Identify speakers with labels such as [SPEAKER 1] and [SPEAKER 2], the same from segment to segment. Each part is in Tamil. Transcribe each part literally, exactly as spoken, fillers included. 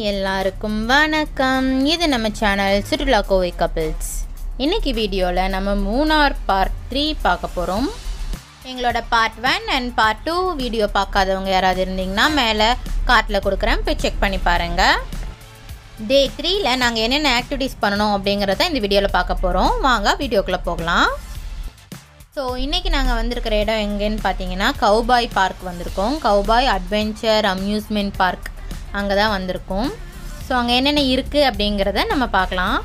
[SPEAKER 1] எல்லாருக்கும் வணக்கம். இது நம்ம சேனல் சுற்றுலா கோவை கப்பிள்ஸ். இன்னைக்கு வீடியோவில் நம்ம மூணார் பார்ட் த்ரீ பார்க்க போகிறோம். எங்களோட part one and part two video பார்க்காதவங்க யாராவது இருந்தீங்கன்னா மேலே கார்ட்டில் கொடுக்குறேன், போய் செக் பண்ணி பாருங்கள். டே த்ரீயில் நாங்கள் என்னென்ன ஆக்டிவிட்டீஸ் பண்ணணும் அப்படிங்கிறத இந்த வீடியோவில் பார்க்க போகிறோம். வாங்க வீடியோக்குள்ளே போகலாம். ஸோ இன்றைக்கி நாங்கள் வந்திருக்கிற இடம் எங்கேன்னு பார்த்தீங்கன்னா கவுபாய் பார்க் வந்திருக்கோம். கவுபாய் அட்வென்ச்சர் அம்யூஸ்மெண்ட் பார்க் அங்கே தான் வந்திருக்கோம். ஸோ அங்கே என்னென்ன இருக்குது அப்படிங்கிறத நம்ம பார்க்கலாம்.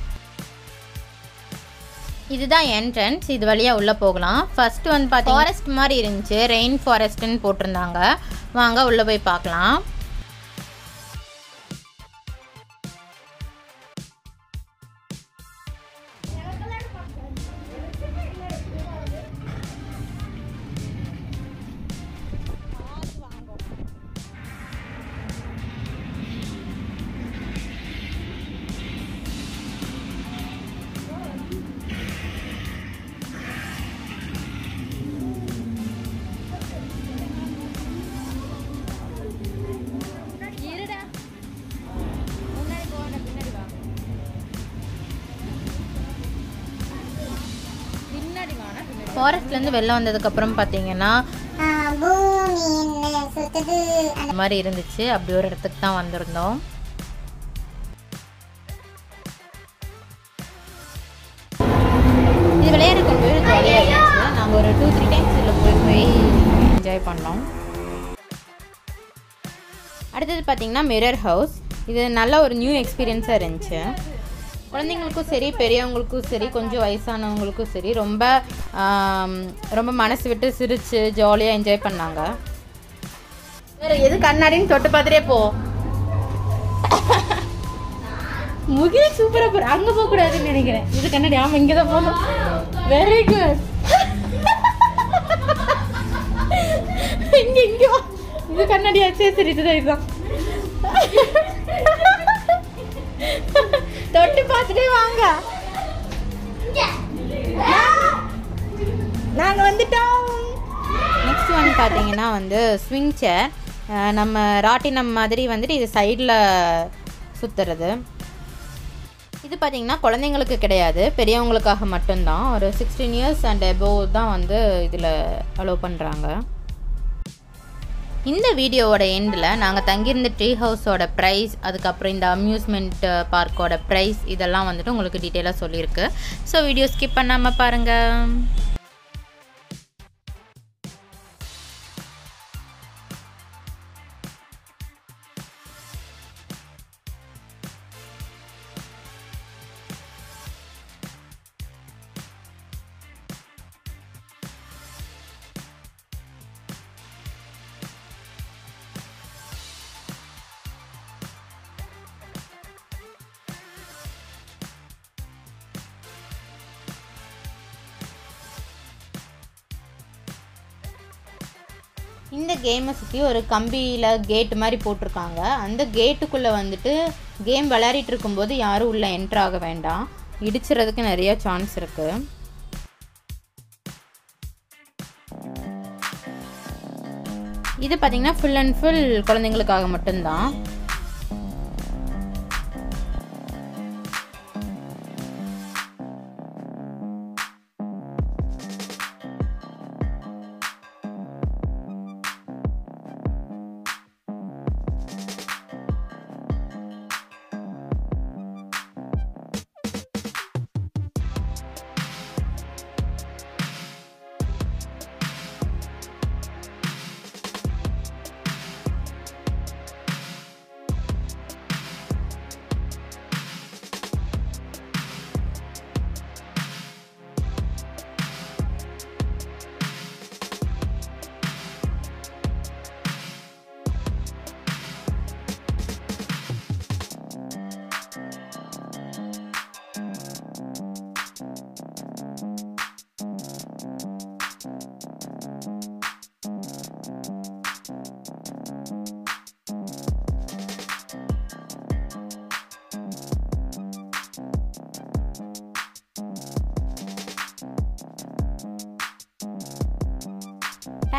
[SPEAKER 1] இதுதான் என்ட்ரன்ஸ். இது வழியாக உள்ளே போகலாம். ஃபஸ்ட்டு வந்து பார்த்தீங்கன்னா ஃபாரஸ்ட் மாதிரி இருந்துச்சு, ரெயின் ஃபாரஸ்ட்டுன்னு போட்டிருந்தாங்க. வாங்க உள்ளே போய் பார்க்கலாம். ஃபாரஸ்ட்லேருந்து வெளில வந்ததுக்கப்புறம் பார்த்தீங்கன்னா அந்த மாதிரி இருந்துச்சு. அப்படி ஒரு இடத்துக்கு தான் வந்திருந்தோம். இது விளையாட கொண்டு போய் ஜாலியாக இருந்துச்சு. நாங்கள் ஒரு டூ த்ரீ டைம்ஸ் இதில் போய் போய் என்ஜாய் பண்ணோம். அடுத்தது பார்த்தீங்கன்னா மிரர் ஹவுஸ். இது நல்ல ஒரு நியூ எக்ஸ்பீரியன்ஸாக இருந்துச்சு. குழந்தைங்களுக்கும் சரி, பெரியவங்களுக்கும் சரி, கொஞ்சம் வயசானவங்களுக்கும் சரி, ரொம்ப ரொம்ப மனசு விட்டு சிரித்து ஜாலியாக என்ஜாய் பண்ணாங்க. வேறு எது கண்ணாடின்னு தொட்டு பார்த்துட்டே போ. முகில் சூப்பராக போகிற. அங்கே போகக்கூடாதுன்னு நினைக்கிறேன். இது கண்ணாடி. ஆமாம், இங்கே தான் போகணும். Very good. இங்கே இங்கே இது கண்ணாடி ஆச்சே. சரி, இதுதான் இதுதான். தொட்டு பார்த்துட்டே வாங்க. நாங்கள் வந்துட்டோம். நெக்ஸ்ட் வந்து பார்த்தீங்கன்னா வந்து ஸ்விங் சேர். நம்ம ராட்டினம் மாதிரி வந்துட்டு இது சைடில் சுற்றுறது. இது பார்த்தீங்கன்னா குழந்தைங்களுக்கு கிடையாது, பெரியவங்களுக்காக மட்டும்தான். ஒரு சிக்ஸ்டீன் இயர்ஸ் அண்ட் எபோவ் தான் வந்து இதில் அலோவ் பண்ணுறாங்க. இந்த வீடியோவோட எண்டில் நாங்கள் தங்கியிருந்த ட்ரீ ஹவுஸோட ப்ரைஸ், அதுக்கப்புறம் இந்த அம்யூஸ்மெண்ட் பார்க்கோட ப்ரைஸ் இதெல்லாம் வந்துட்டு உங்களுக்கு டீட்டெயிலாக சொல்லியிருக்கு. ஸோ வீடியோ ஸ்கிப் பண்ணாமல் பாருங்கள். இந்த கேமை சுற்றி ஒரு கம்பியில் கேட்டு மாதிரி போட்டிருக்காங்க. அந்த கேட்டுக்குள்ளே வந்துட்டு கேம் விளையாடிட்டு இருக்கும்போது யாரும் உள்ளே என்ட்ரு ஆக வேண்டாம், இடிச்சுறதுக்கு நிறைய சான்ஸ் இருக்குது. இது பார்த்திங்கன்னா ஃபுல் அண்ட் ஃபுல் குழந்தைங்களுக்காக மட்டும்தான்.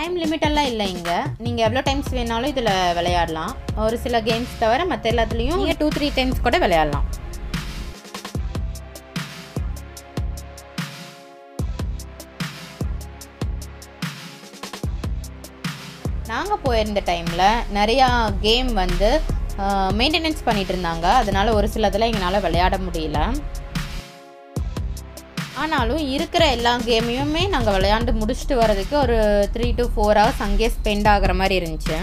[SPEAKER 1] டைம் லிமிட் எல்லாம் இல்லை இங்கே. நீங்கள் எவ்வளோ டைம்ஸ் வேணாலும் இதில் விளையாடலாம். ஒரு சில கேம்ஸ் தவிர மற்ற எல்லாத்துலேயும் நீங்கள் டூ த்ரீ டைம்ஸ் கூட விளையாடலாம். நாங்கள் போயிருந்த டைமில் நிறையா கேம் வந்து மெயின்டெனன்ஸ் பண்ணிகிட்டு இருந்தாங்க. அதனால் ஒரு சிலதில் எங்களால் விளையாட முடியல. ஆனாலும் இருக்கிற எல்லா கேமையுமே நாங்கள் விளையாண்டு முடிச்சுட்டு வரதுக்கு ஒரு த்ரீ டு ஃபோர் ஹவர்ஸ் அங்கேயே ஸ்பெண்ட் ஆகிற மாதிரி இருந்துச்சு.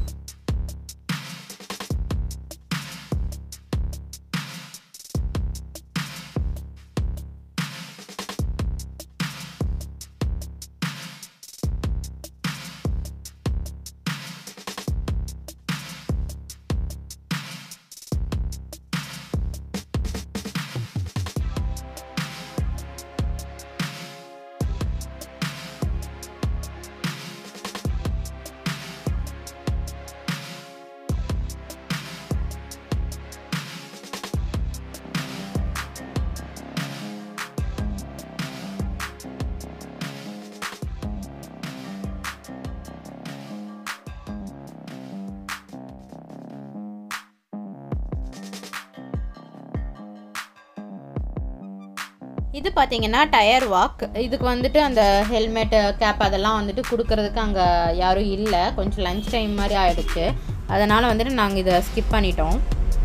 [SPEAKER 1] இது பார்த்தீங்கன்னா டயர் வாக். இதுக்கு வந்துட்டு அந்த ஹெல்மெட்டு கேப் அதெல்லாம் வந்துட்டு கொடுக்கறதுக்கு அங்கே யாரும் இல்லை. கொஞ்சம் லஞ்ச் டைம் மாதிரி ஆகிடுச்சு. அதனால் வந்துட்டு நாங்கள் இதை ஸ்கிப் பண்ணிட்டோம்.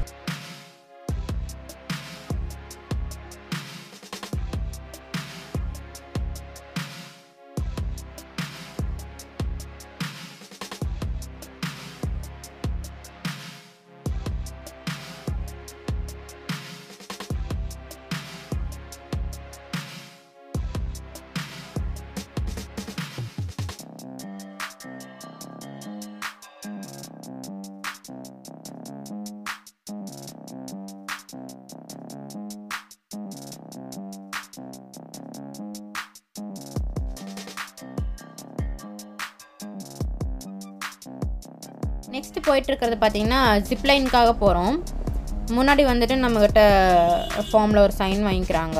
[SPEAKER 1] நெக்ஸ்ட்டு போயிட்டுருக்கிறது பார்த்திங்கன்னா ஜிப்லைனுக்காக போகிறோம். முன்னாடி வந்துட்டு நம்மக்கிட்ட ஃபார்மில் ஒரு சைன் வாங்கிக்கிறாங்க.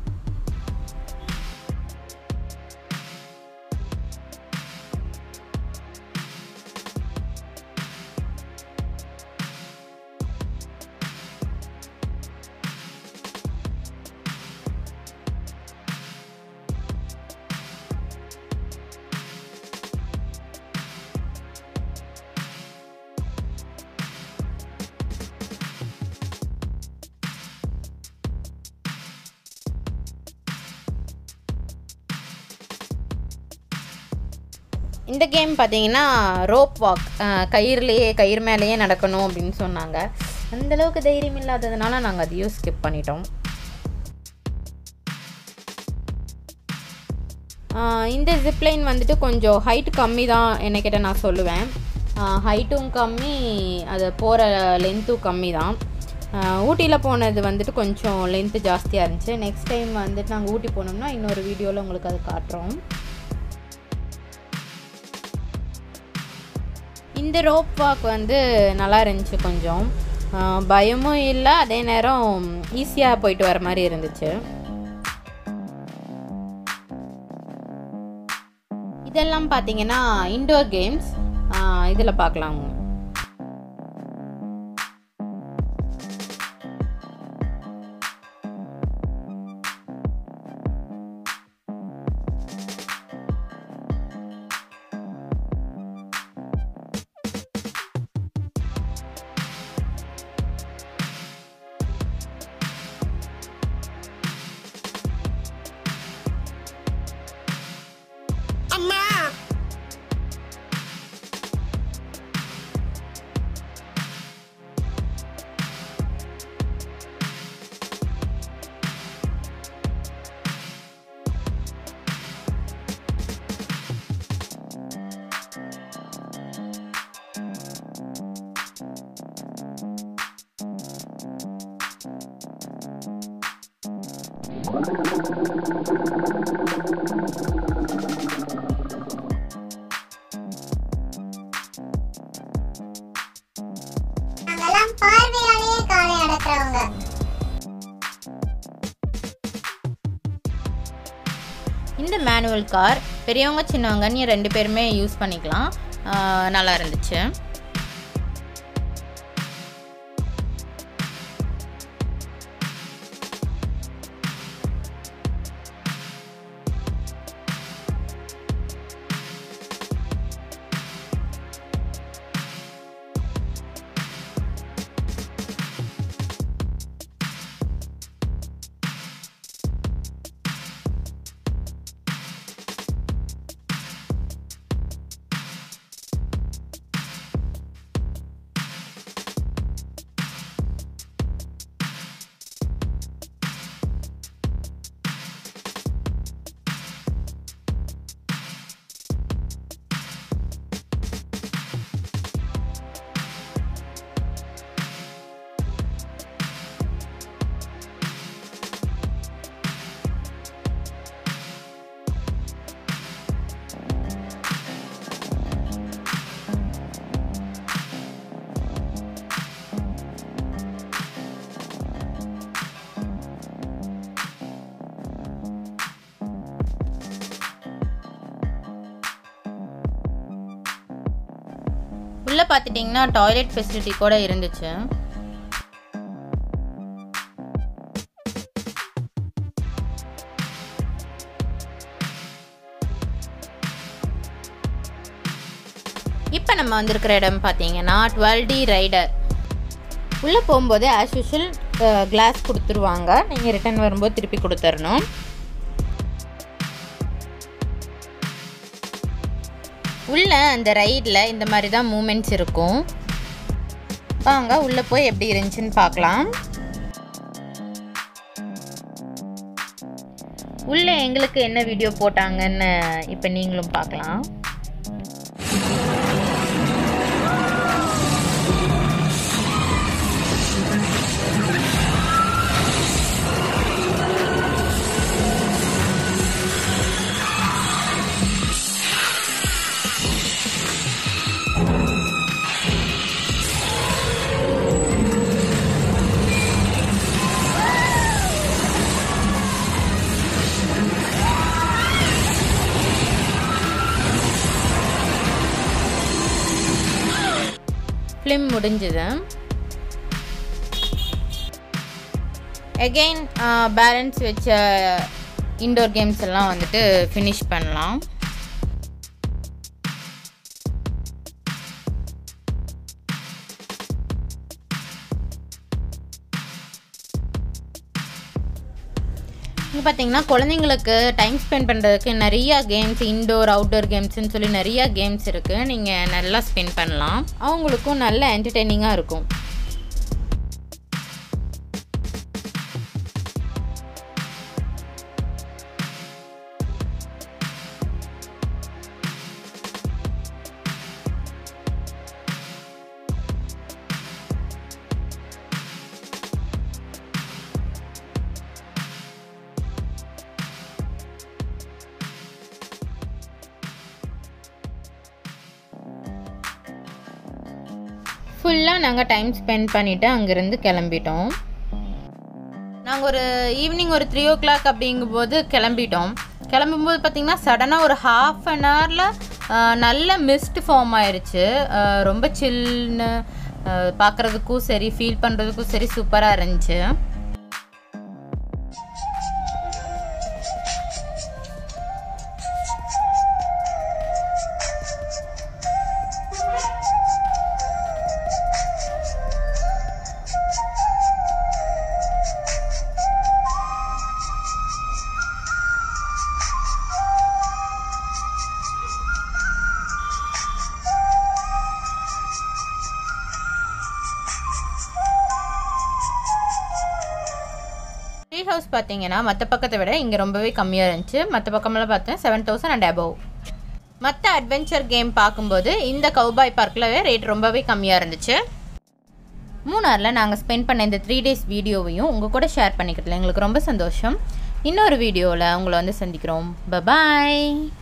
[SPEAKER 1] இந்த கேம் பார்த்தீங்கன்னா ரோப் வாக், கயிறுலேயே கயிறு மேலேயே நடக்கணும் அப்படின்னு சொன்னாங்க. அந்தளவுக்கு தைரியம் இல்லாததுனால நாங்கள் அதையும் ஸ்கிப் பண்ணிட்டோம். இந்த ஜிப்லைன் வந்துட்டு கொஞ்சம் ஹைட் கம்மி தான் என்ன கேட்டால் நான் சொல்லுவேன். ஹைட்டும் கம்மி, அது போகிற லென்த்தும் கம்மி தான். ஊட்டியில் போனது வந்துட்டு கொஞ்சம் லென்த்து ஜாஸ்தியாக இருந்துச்சு. நெக்ஸ்ட் டைம் வந்துட்டு நாங்கள் ஊட்டி போனோம்னா இன்னொரு வீடியோவில் உங்களுக்கு அது காட்டுறோம். இந்த ரோப் வாக் வந்து நல்லா இருந்துச்சு. கொஞ்சம் பயமும் இல்லை, அதே நேரம் ஈஸியாக போயிட்டு வர மாதிரி இருந்துச்சு. இதெல்லாம் பார்த்தீங்கன்னா இன்டோர் கேம்ஸ். இதில் பார்க்கலாம். இந்த மேனுவல் கார் பெரியவங்க சின்னவங்க நீ ரெண்டு பேருமே யூஸ் பண்ணிக்கலாம். நல்லா இருந்துச்சு. உள்ள பார்த்துட்டிங்கன்னா டாய்லெட் ஃபெசிலிட்டி கூட இருந்துச்சு. இப்போ நம்ம வந்திருக்கிற இடம் பார்த்தீங்கன்னா டுவெல் டி ரைடர். உள்ளே போகும்போது ஆஸ் யூஷுவல் கிளாஸ் கொடுத்துருவாங்க. நீங்கள் ரிட்டர்ன் வரும்போது திருப்பி கொடுத்துடணும். உள்ள அந்த ரைடில் இந்த மாதிரி தான் மூமெண்ட்ஸ் இருக்கும். வாங்க உள்ளே போய் எப்படி இருந்துச்சுன்னு பார்க்கலாம். உள்ளே எங்களுக்கு என்ன வீடியோ போட்டாங்கன்னு இப்போ நீங்களும் பார்க்கலாம். ஃபிலிம் முடிஞ்சது. அகெயின் பேலன்ஸ் வச்ச இன்டோர் கேம்ஸ் எல்லாம் வந்துட்டு ஃபினிஷ் பண்ணலாம். இங்கே பார்த்தீங்கன்னா குழந்தைங்களுக்கு டைம் ஸ்பெண்ட் பண்ணுறதுக்கு நிறையா கேம்ஸ், இன்டோர் அவுட்டோர் கேம்ஸ்ன்னு சொல்லி நிறையா கேம்ஸ் இருக்குது. நீங்கள் நல்லா ஸ்பெண்ட் பண்ணலாம். அவங்களுக்கும் நல்ல என்டர்டெய்னிங்காக இருக்கும். ஃபுல்லாக நாங்கள் டைம் ஸ்பெண்ட் பண்ணிவிட்டு அங்கேருந்து கிளம்பிட்டோம். நாங்கள் ஒரு ஈவினிங் ஒரு த்ரீ ஓ கிளாக் அப்படிங்கும்போது கிளம்பிட்டோம். கிளம்பும்போது பார்த்திங்கன்னா சடனாக ஒரு ஹாஃப் அன் ஹவரில் நல்ல மிஸ்ட் ஃபார்ம் ஆயிடுச்சு. ரொம்ப சில்லுன்னு பார்க்குறதுக்கும் சரி ஃபீல் பண்ணுறதுக்கும் சரி சூப்பராக இருந்துச்சு. ட்ரீ ஹவுஸ் பார்த்தீங்கன்னா மற்ற பக்கத்தை விட இங்கே ரொம்பவே கம்மியாக இருந்துச்சு. மற்ற பக்கமெல்லாம் பார்த்தேன் செவன் தௌசண்ட் அண்ட் அபவ். மற்ற அட்வென்ச்சர் கேம் பார்க்கும்போது இந்த கவுபாய் பார்க்கில் ரேட் ரொம்பவே கம்மியாக இருந்துச்சு. மூணாரில் நாங்கள் ஸ்பெண்ட் பண்ண இந்த த்ரீ டேஸ் வீடியோவையும் உங்கள் கூட ஷேர் பண்ணிக்கிறதுல எங்களுக்கு ரொம்ப சந்தோஷம். இன்னொரு வீடியோவில் உங்களை வந்து சந்திக்கிறோம். பபாய்.